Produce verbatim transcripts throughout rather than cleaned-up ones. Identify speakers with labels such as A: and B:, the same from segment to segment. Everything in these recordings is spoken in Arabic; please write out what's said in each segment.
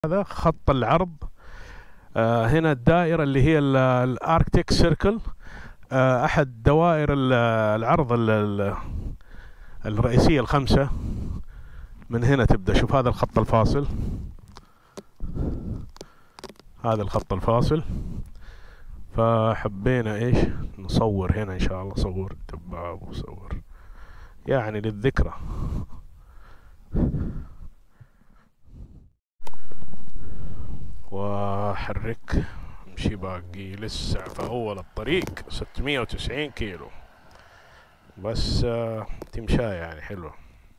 A: هذا خط العرض. آه هنا الدائرة اللي هي الاركتيك سيركل، آه احد دوائر العرض الرئيسية الخمسة. من هنا تبدأ. شوف هذا الخط الفاصل، هذا الخط الفاصل. فحبينا ايش نصور هنا ان شاء الله. صور دباب وصور يعني للذكرى. وحرك امشي، باقي لسه في اول الطريق ستمية وتسعين كيلو بس. آه تمشاية يعني حلوة.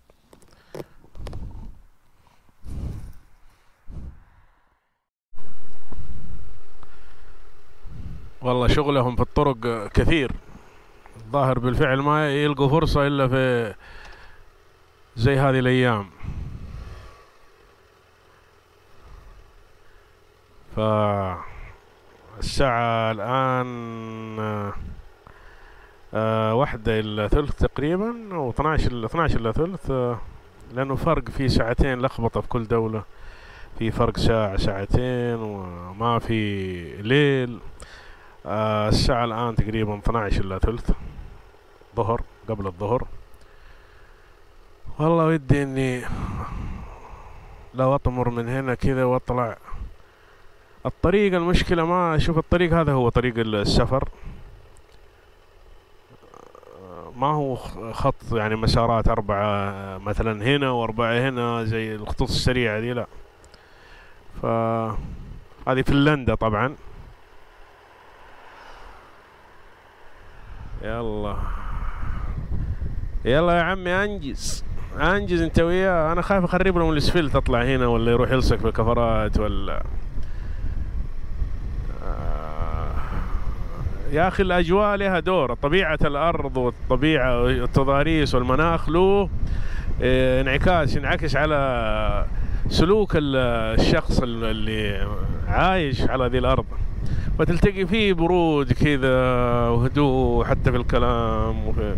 A: والله شغلهم في الطرق كثير. الظاهر بالفعل ما يلقوا فرصة إلا في زي هذه الأيام. فالساعة الآن آه آه واحدة إلا ثلث تقريبا، أو اثناعش إلا اثناعش إلا ثلث. آه لأنه فرق في ساعتين لخبطة في كل دولة، في فرق ساعة ساعتين وما في ليل. آه الساعة الآن تقريبا اثناعش إلا ثلث، ظهر قبل الظهر. والله ودي إني لو أطمر من هنا كذا وأطلع الطريق. المشكلة ما أشوف الطريق هذا هو طريق السفر، ما هو خط يعني مسارات أربعة مثلا هنا وأربعة هنا زي الخطوط السريعة دي، لا. فهذه فنلندا طبعا. يلا يلا يا عمي انجز انجز انت وياه. انا خايف اخرب لهم الاسفلت تطلع هنا ولا يروح يلصق في الكفرات ولا. آه يا اخي الاجواء لها دور. طبيعة الارض والطبيعة والتضاريس والمناخ له اه انعكاس ينعكس على سلوك الشخص اللي عايش على هذه الارض. فتلتقي فيه برود كذا وهدوء حتى في الكلام وفي.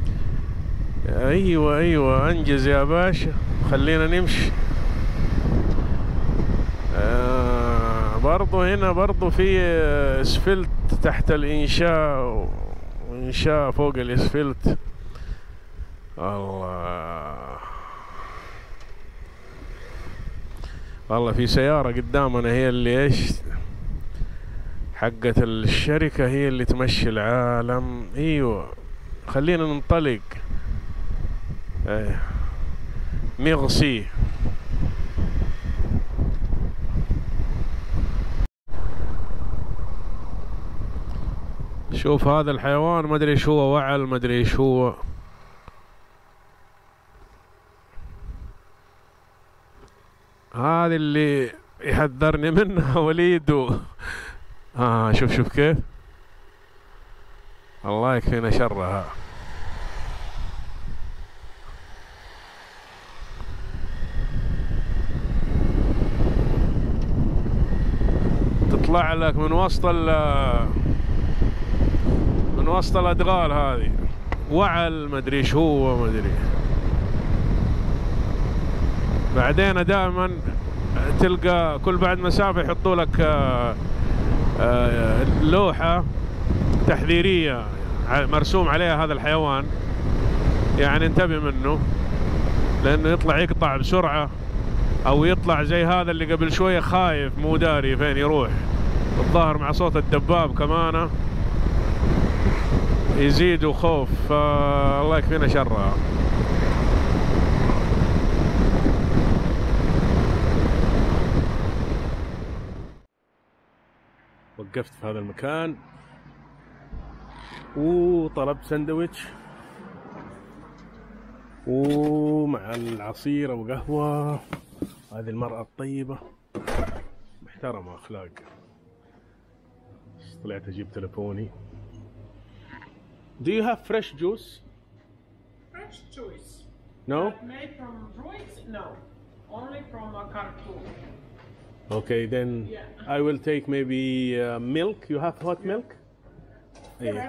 A: ايوه ايوه انجز يا باشا، خلينا نمشي. آه برضو هنا برضو في اسفلت تحت الانشاء وانشاء فوق الاسفلت. الله والله في سيارة قدامنا هي اللي ايش حقت الشركة، هي اللي تمشي العالم. ايوه خلينا ننطلق. ايه ميرسي. شوف هذا الحيوان ما ادري ايش هو، وعل ما ادري ايش هو. هذا اللي يحذرني منها وليد. اه شوف شوف كيف. الله يكفينا شرها. تطلع لك من وسط ال من وسط الادغال هذه وعل ما ادري ايش هو ما ادري. بعدين دائما تلقى كل بعد مسافة يحطوا لك آآ آآ لوحة تحذيرية مرسوم عليها هذا الحيوان، يعني انتبه منه لانه يطلع يقطع بسرعة، او يطلع زي هذا اللي قبل شوية خايف مو داري فين يروح. الظاهر مع صوت الدباب كمان يزيدوا خوف. فالله يكفينا شرها. وقفت في هذا المكان وطلبت سندويتش ومع العصير وقهوة. هذه المرأة الطيبة محترمة أخلاق. طلعت أجيب تلفوني. Do you have fresh juice?
B: Fresh juice?
A: No?
B: Not made from fruits? No. Only from a cartoon.
A: Okay, then
B: Yeah.
A: I will take maybe uh, milk. You have hot
B: Yeah.
A: milk?
B: Yeah.
A: Yeah.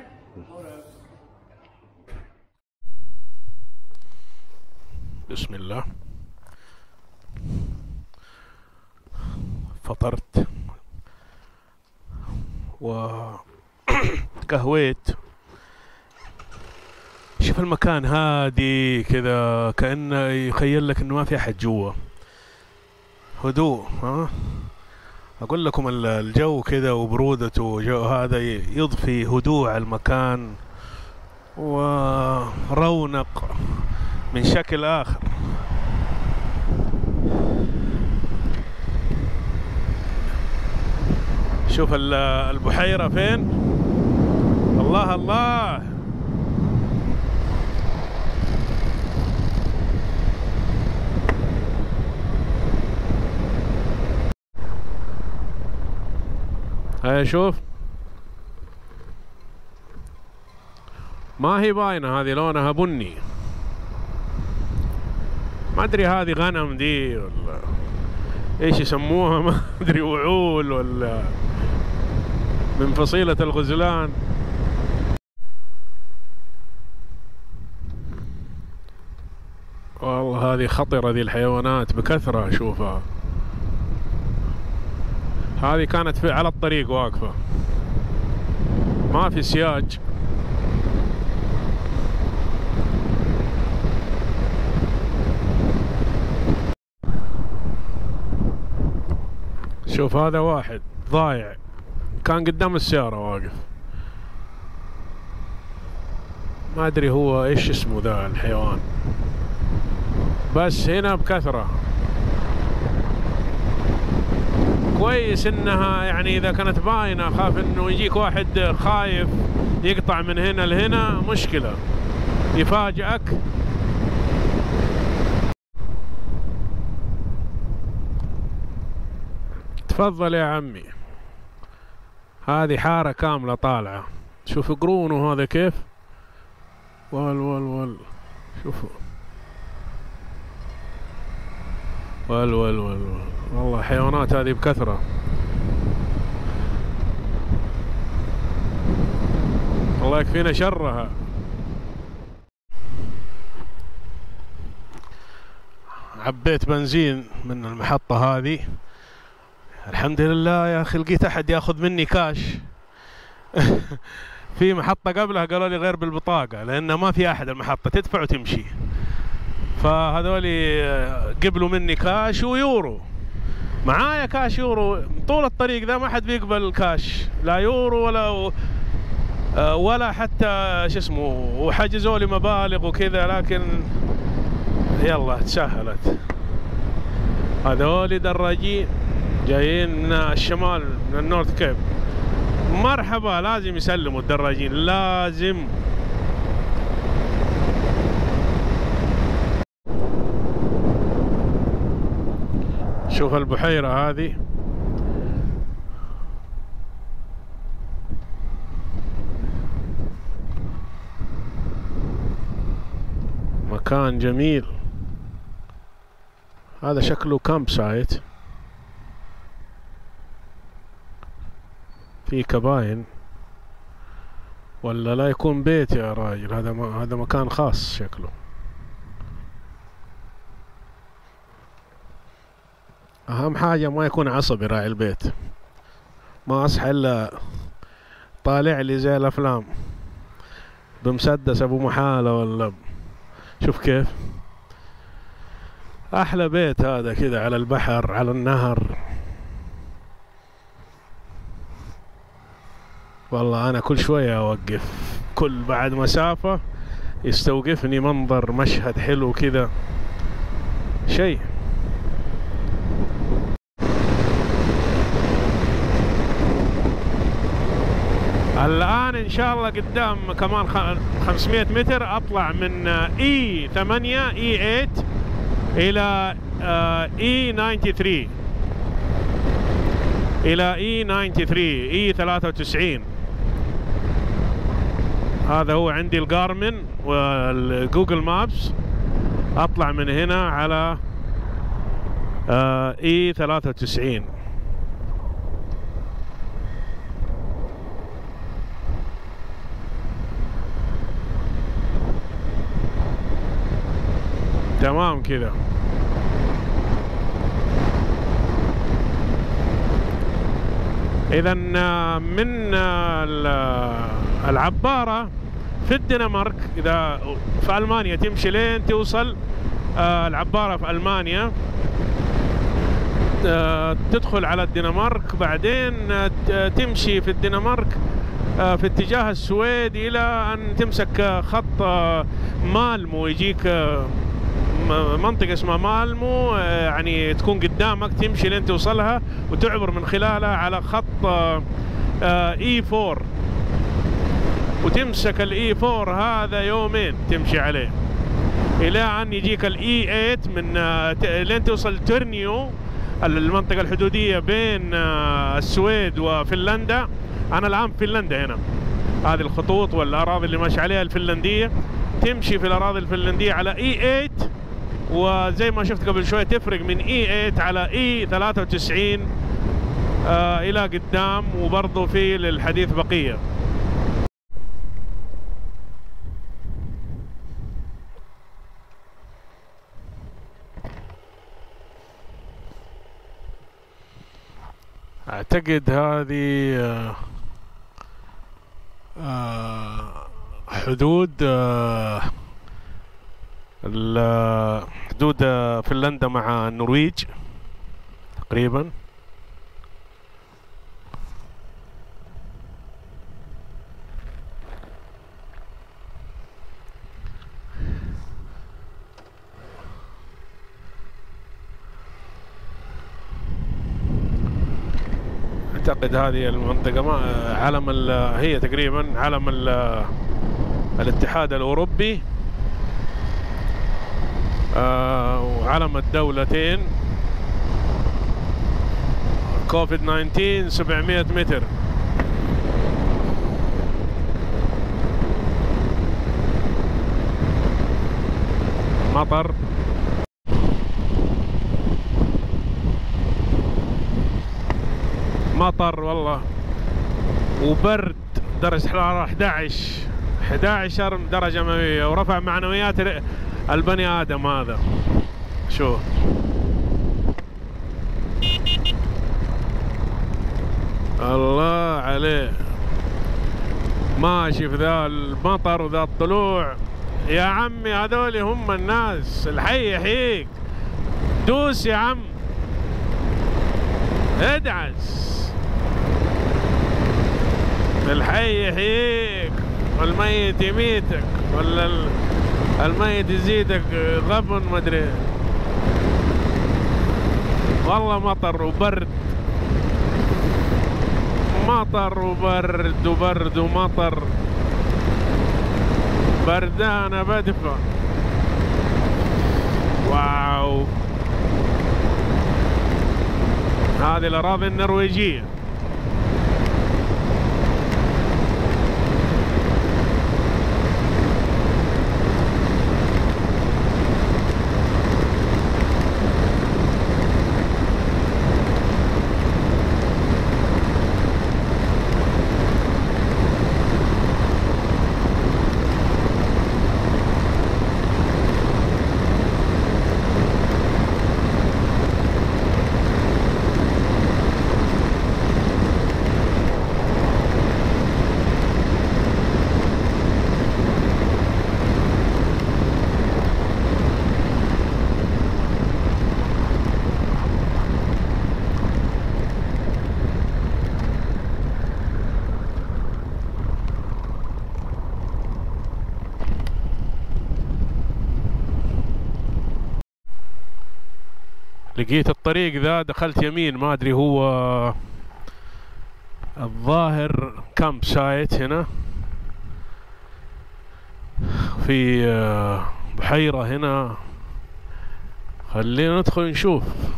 A: بسم الله. فطرت وقهويت. شوف المكان هادي كذا، كأنه يخيل لك انه ما في احد جوا، هدوء. ها اقول لكم الجو كذا وبرودته جو هذا يضفي هدوء على المكان ورونق من شكل اخر. شوف البحيرة فين، الله الله. هاي شوف، ما هي باينة، هذه لونها بني، ما ادري هذه غنم دي ولا ايش يسموها، ما ادري، وعول ولا من فصيلة الغزلان. والله هذه خطرة ذي الحيوانات بكثرة اشوفها. هذه كانت في على الطريق واقفة، ما في سياج. شوف هذا واحد ضايع، كان قدام السيارة واقف، ما ادري هو ايش اسمه ذا الحيوان، بس هنا بكثرة. كويس انها يعني اذا كانت باينة، خاف انه يجيك واحد خايف يقطع من هنا لهنا، مشكلة يفاجئك. تفضل يا عمي، هذه حارة كاملة طالعة. شوف قرونه هذا كيف، وال وال وال شوفوا، وال وال وال والله حيوانات هذه بكثرة. الله يكفينا شرها. عبيت بنزين من المحطة هذه، الحمد لله يا اخي لقيت احد ياخذ مني كاش. في محطة قبلها قالوا لي غير بالبطاقة، لأن ما في أحد المحطة، تدفع وتمشي. فهذولي قبلوا مني كاش ويورو، معايا كاش يورو طول الطريق ذا، ما حد بيقبل كاش، لا يورو ولا ولا حتى شو اسمه، وحجزوا لي مبالغ وكذا، لكن يلا تسهلت. هذولي دراجين جايين من الشمال، من النورث كيب، مرحبا، لازم يسلموا الدراجين، لازم. شوف البحيرة هذه، مكان جميل. هذا شكله كامب سايت، في كباين ولا لا يكون بيت يا راجل، هذا ما هذا مكان خاص شكله. اهم حاجة ما يكون عصبي راعي البيت، ما اصحى الا طالع لي زي الافلام بمسدس ابو محالة ولا. شوف كيف احلى بيت هذا كذا على البحر على النهر. والله انا كل شوية اوقف، كل بعد مسافة يستوقفني منظر مشهد حلو كذا، شيء. الآن إن شاء الله قدام كمان خمسمائة متر أطلع من إي ثمانية إي ثمانية إلى إي ثمانية وثمانين، إلى إي ثمانية وثمانين، إي ثلاثة وتسعين. هذا هو عندي الجارمن والجوجل مابس. أطلع من هنا على إي ثلاثة وتسعين. تمام كذا. إذا من العبارة في الدنمارك، إذا في ألمانيا تمشي لين توصل العبارة في ألمانيا، تدخل على الدنمارك، بعدين تمشي في الدنمارك في اتجاه السويد إلى أن تمسك خط مالمو، يجيك منطقة اسمها مالمو، يعني تكون قدامك، تمشي لين توصلها وتعبر من خلالها على خط اي فور، وتمسك الاي فور هذا يومين تمشي عليه الى ان يجيك الاي ثمانية من لين توصل تورنيو، المنطقة الحدودية بين السويد وفنلندا. انا الان في فنلندا هنا، هذه الخطوط والاراضي اللي ماشي عليها الفنلندية، تمشي في الاراضي الفنلندية على اي ثمانية، وزي ما شفت قبل شوية تفرق من اي ثمانية على اي ثلاثة وتسعين آه الى قدام، وبرضه في للحديث بقية. اعتقد هذه آه آه حدود آه حدود فنلندا مع النرويج تقريبا. اعتقد هذه المنطقة ما علم هي تقريبا علم الاتحاد الاوروبي آه وعلم الدولتين كوفيد تسعة عشر سبعمائة متر. مطر مطر والله، وبرد، درجة حرارة أحد عشر أحد عشر درجة مئوية، ورفع معنويات البني آدم هذا. شو الله عليه، ماشي في ذا المطر وذا الطلوع. يا عمي هذول هم الناس، الحي يحييك، دوس يا عم، ادعس، الحي يحييك والميت يميتك، ولا الميت يزيدك غبن مدري. والله مطر وبرد، مطر وبرد وبرد ومطر، بردانة بدفة. واو، هذه الأراضي النرويجية. لقيت الطريق ذا، دخلت يمين، ما ادري هو الظاهر كامب سايت هنا في بحيرة هنا. خلينا ندخل نشوف.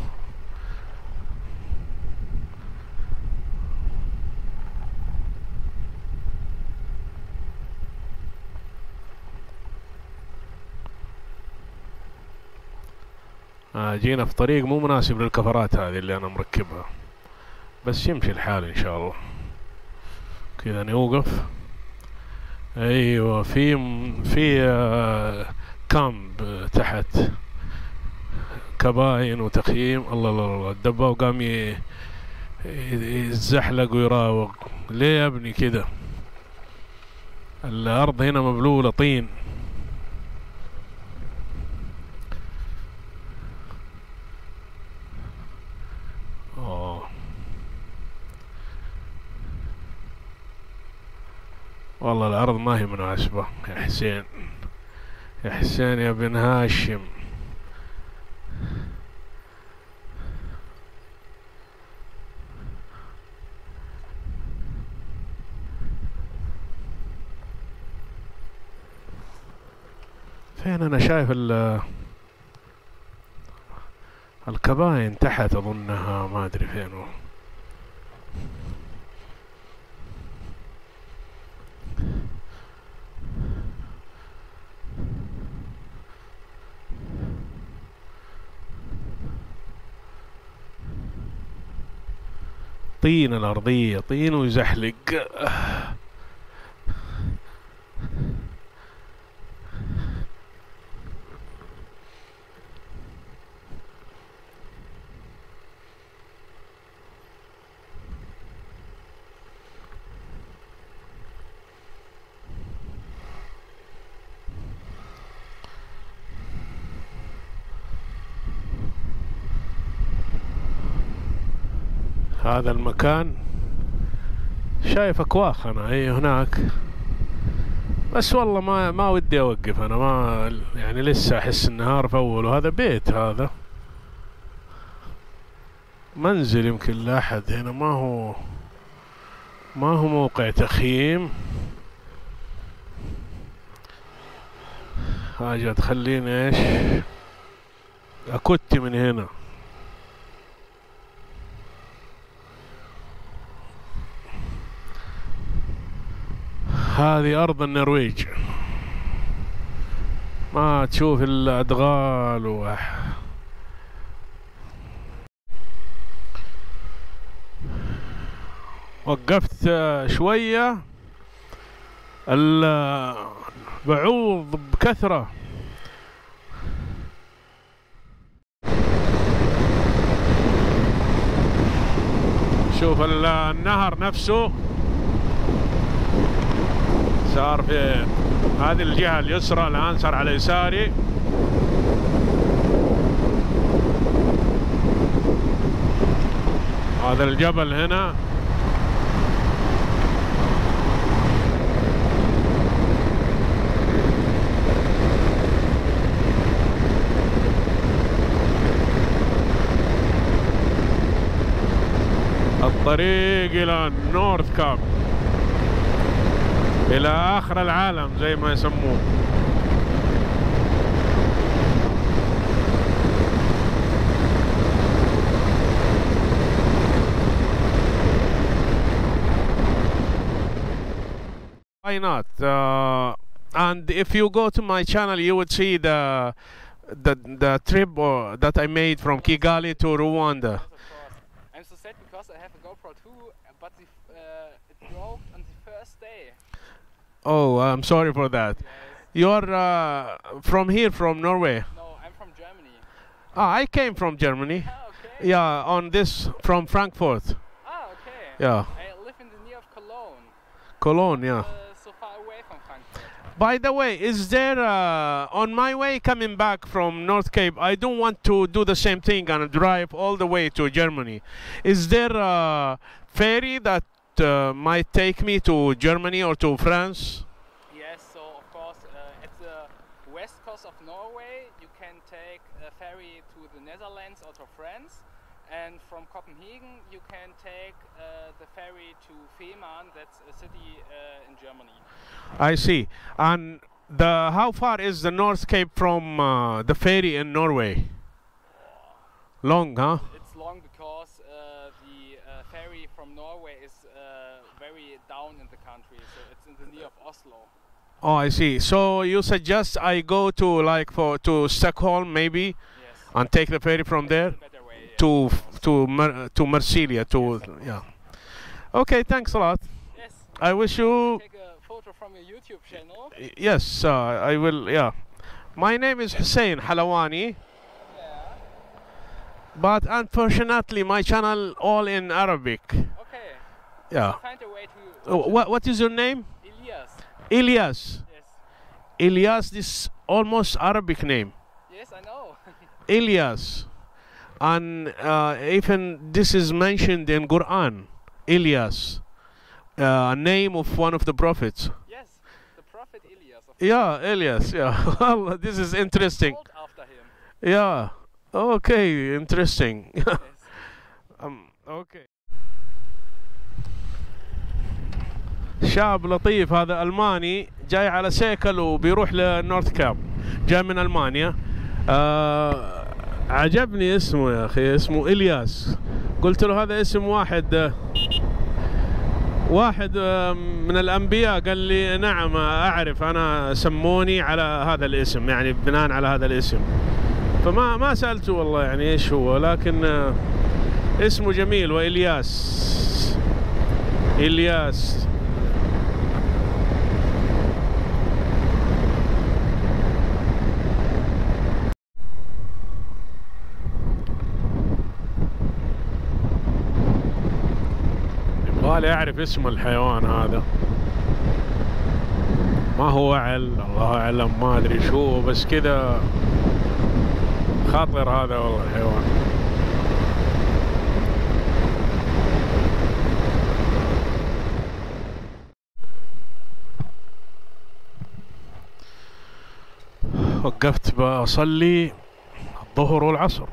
A: آه جينا في طريق مو مناسب للكفرات هذه اللي انا مركبها، بس يمشي الحال ان شاء الله. كذا نوقف. ايوه، في في آه كامب تحت، كباين وتخييم. الله الله الله، الدباب قام يتزحلق ويراوغ. ليه يا ابني كده؟ الأرض هنا مبلولة طين. أوه. والله الأرض ما هي مناسبة يا حسين، يا حسين يا بن هاشم. فين أنا شايف ال الكباين تحت أظنها، ما أدري فين هو. طين الأرضية طين ويزحلق. هذا المكان شايف أكواخ أنا أي هناك، بس والله ما ما ودي أوقف أنا، ما يعني لسه أحس النهار في أول. وهذا بيت، هذا منزل يمكن لأحد هنا، ما هو ما هو موقع تخييم. حاجة تخليني إيش أكت من هنا. هذه أرض النرويج، ما تشوف الأدغال و وقفت شوية، البعوض بكثرة. شوف النهر نفسه صار في هذه الجهة اليسرى، الآن صار على يساري. هذا الجبل هنا الطريق إلى نورث كاب، إلى آخر العالم زي ما يسموه. Why not? Uh, and if you go to my channel, you would see the the the trip or, that I made from Kigali to Rwanda.
C: Yes, of course. I'm so sad because I have a GoPro too, but the, uh, it broke on the first day.
A: Oh, I'm sorry for that.
C: Yes.
A: You're uh, from here, from Norway?
C: No, I'm from Germany.
A: Ah, I came from Germany.
C: Ah, okay.
A: Yeah, on this from Frankfurt.
C: Ah, okay.
A: Yeah,
C: I live in the near of Cologne,
A: Cologne. Yeah.
C: uh, so far away from Frankfurt.
A: By the way, is there uh, on my way coming back from North Cape? I don't want to do the same thing and drive all the way to Germany. Is there a ferry that uh, might take me to Germany or to France?
C: Yes, so of course, uh, at the west coast of Norway, you can take a ferry to the Netherlands or to France, and from Copenhagen you can take uh, the ferry to Fehmarn, that's a city uh, in Germany.
A: I see. And the how far is the North Cape from uh, the ferry in Norway? Long, huh?
C: It's long because uh, the uh, ferry from Norway is uh, very down in the country, so it's in the near of Oslo.
A: Oh, I see. So you suggest I go to like for to Stockholm maybe,
C: Yes.
A: and take the ferry from there
C: It's a better way, yeah.
A: to to Mer to Marsilia to yeah. Okay, thanks a lot.
C: Yes.
A: I wish you
C: Take a photo from your YouTube channel.
A: yes. Uh, I will. Yeah. My name is Hussein Halawani.
C: Yeah.
A: but unfortunately my channel all in Arabic.
C: Okay.
A: Yeah.
C: Find a way to.
A: Oh, what what is your name?
C: Elias.
A: Elias.
C: Yes.
A: Elias, this almost Arabic name.
C: Yes, I know.
A: Elias. And uh, even this is mentioned in Quran. Elias. A uh, name of one of the prophets.
C: Yes, the prophet Elias. Of
A: Yeah, Elias. Yeah. Well, this is interesting.
C: Called after him.
A: Yeah. Okay, interesting.
C: Yes.
A: um, okay. شاب لطيف هذا ألماني جاي على سيكل وبيروح لنورث كاب، جاي من ألمانيا. آه عجبني اسمه يا أخي، اسمه إلياس. قلت له هذا اسم واحد واحد من الأنبياء. قال لي نعم أعرف، أنا سموني على هذا الاسم، يعني بناء على هذا الاسم. فما ما سألته والله يعني إيش هو، لكن اسمه جميل. وإلياس إلياس يبغالي أعرف اسم الحيوان هذا. ما هو وعل، الله أعلم، ما أدري شو، بس كذا خاطر هذا والله الحيوان. وقفت بصلي الظهر والعصر.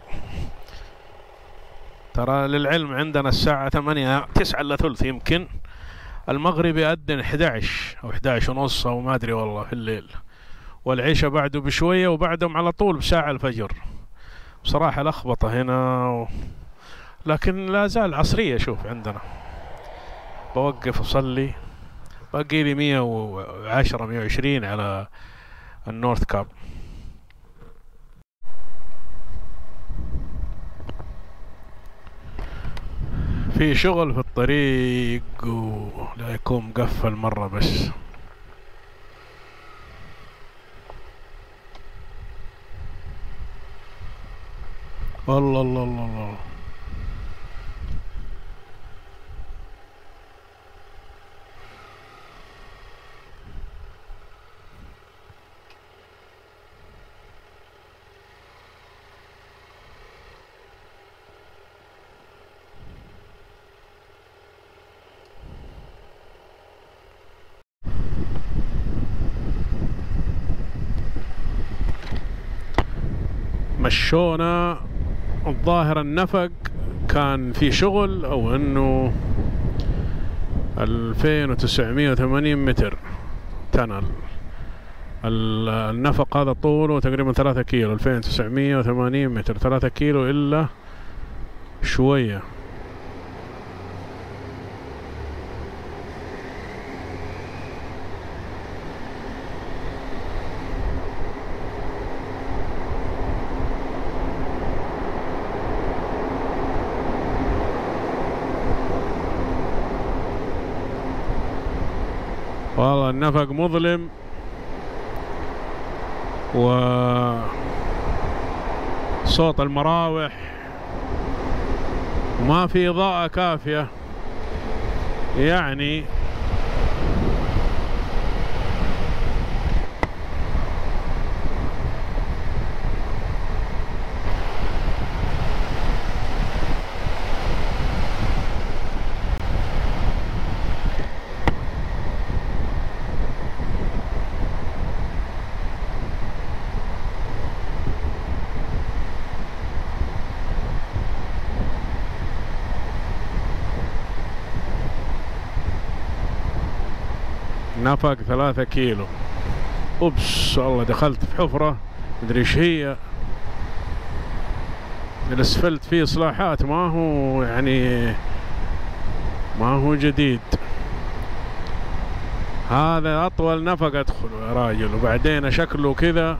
A: ترى للعلم عندنا الساعة ثمانية تسعة إلا ثلث، يمكن المغرب يأذن أحد عشر أو أحد عشر ونص أو ما أدري والله في الليل، والعشاء بعده بشوية، وبعدهم على طول بساعة الفجر. بصراحة لخبطة هنا و... لكن لا زال عصرية. شوف عندنا بوقف أصلي، باقي لي مية وعشرة مية وعشرين على النورث كاب. في شغل في الطريق ولا يكون مقفل مرة بس. الله الله الله الله. مشونا الظاهر النفق كان في شغل، او انه ألفين وتسعمية وثمانين متر تنل. النفق هذا طوله تقريبا ثلاثة كيلو، ألفين وتسعمية وثمانين متر، ثلاثة كيلو الا شوية. والله النفق مظلم، وصوت المراوح، وما في إضاءة كافية يعني. نفق ثلاثة كيلو. اوبس والله دخلت في حفرة مدري ايش هي. الاسفلت فيه اصلاحات، ما هو يعني ما هو جديد. هذا اطول نفق ادخله يا راجل، وبعدين شكله كذا.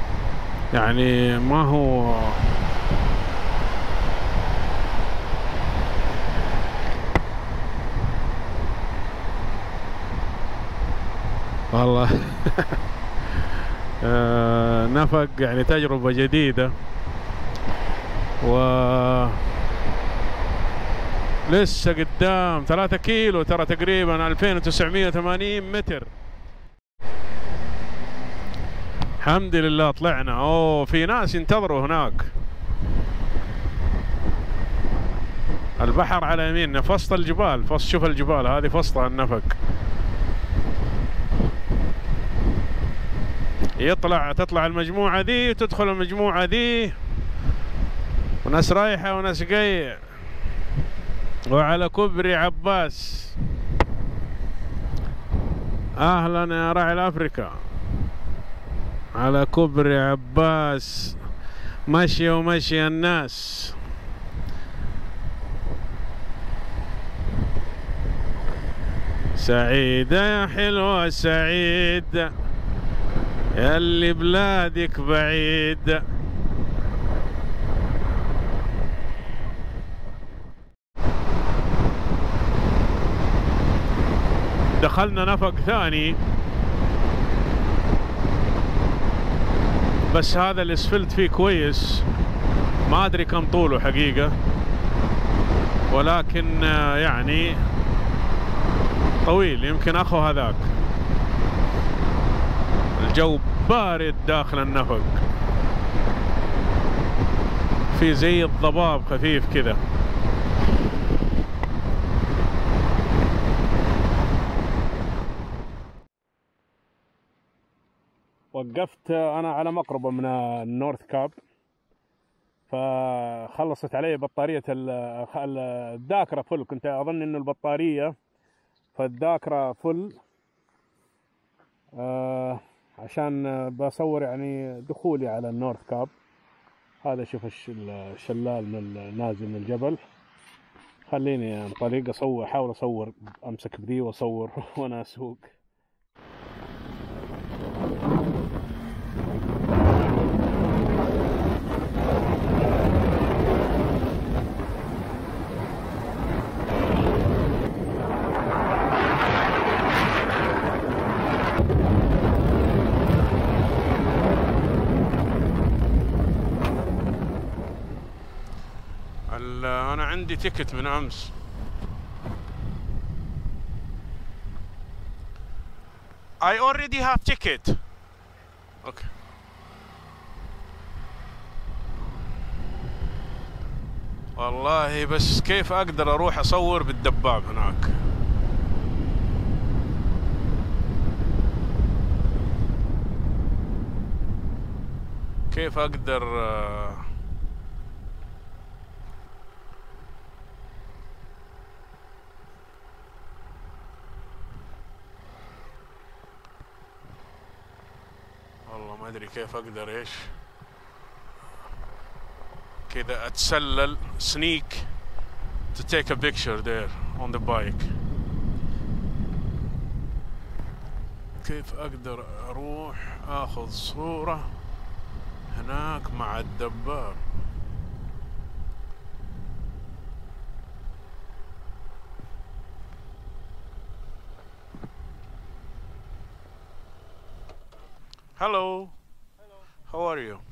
A: يعني ما هو والله آه، نفق يعني تجربة جديدة، و لسه قدام ثلاثة كيلو ترى، تقريبا ألفين وتسعمية وثمانين متر. الحمد لله طلعنا. اوه في ناس ينتظروا هناك. البحر على يميننا في وسط الجبال، فص شوف الجبال هذه في وسطها النفق. يطلع تطلع المجموعة ذي وتدخل المجموعة ذي، وناس رايحة وناس جاية. وعلى كوبري عباس. اهلا يا راعي الافريكا. على كوبري عباس مشي ومشي الناس. سعيدة يا حلوة سعيد، ياللي بلادك بعيد. دخلنا نفق ثاني، بس هذا الاسفلت فيه كويس، ما ادري كم طوله حقيقة، ولكن يعني طويل، يمكن اخو هذاك. الجو بارد داخل النفق، في زي الضباب خفيف كذا. وقفت انا على مقربة من النورث كاب، فخلصت علي بطارية الذاكرة فل. كنت اظن انه البطارية فالذاكرة فل، آه عشان بصور يعني دخولي على النورث كاب. هذا شوف الشلال من نازل من الجبل. خليني انطلق اصور، احاول اصور، امسك بذي واصور وانا اسوق. أنا عندي تيكت من أمس. I already have ticket. Okay. والله بس كيف أقدر أروح أصور بالدباب هناك؟ كيف أقدر ما ادري كيف اقدر ايش كذا اتسلل sneak to take a picture there on the bike. كيف اقدر اروح اخذ صورة هناك مع الدباب؟ Hello. Hello. How are you?